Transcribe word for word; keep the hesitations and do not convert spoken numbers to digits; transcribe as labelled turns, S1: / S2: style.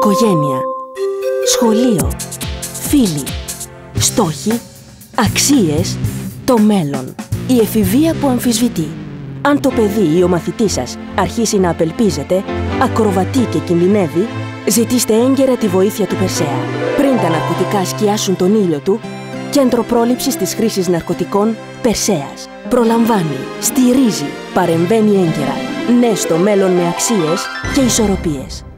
S1: Οικογένεια, σχολείο, φίλοι, στόχοι, αξίες, το μέλλον. Η εφηβεία που αμφισβητεί. Αν το παιδί ή ο μαθητής σας αρχίσει να απελπίζεται, ακροβατεί και κινδυνεύει, ζητήστε έγκαιρα τη βοήθεια του Περσέα. Πριν τα ναρκωτικά σκιάσουν τον ήλιο του, Κέντρο Πρόληψης της Χρήσης Ναρκωτικών Περσέας. Προλαμβάνει, στηρίζει, παρεμβαίνει έγκαιρα. Ναι στο μέλλον με αξίες και ισορροπίες.